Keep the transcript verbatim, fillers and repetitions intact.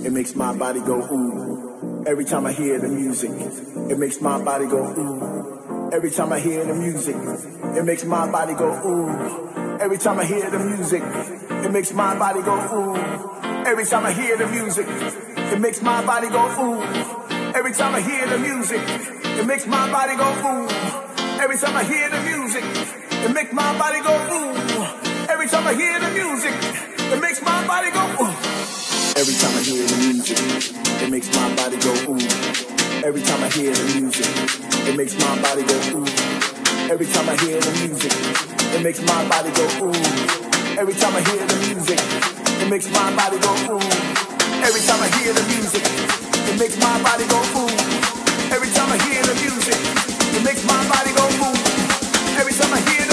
it makes my body go ooh. Every time I hear the music, it makes my body go ooh. Every time I hear the music, it makes my body go ooh. Every time I hear the music, it makes my body go ooh. Every time I hear the music, it makes my body go ooh. Every time I hear the music, it makes my body go ooh. Every time I hear the music, it makes my body go ooh. Every time I hear the music, it makes my body go ooh. Every time I hear the music, it makes my body go ooh. Every time I hear the music, it makes my body go ooh. Every time I hear the music, it makes my body go ooh. Every time I hear the music, it makes my body go ooh. Every time I hear the music, it makes my body go ooh. Every time I hear the music, it makes my body go ooh. Every time I hear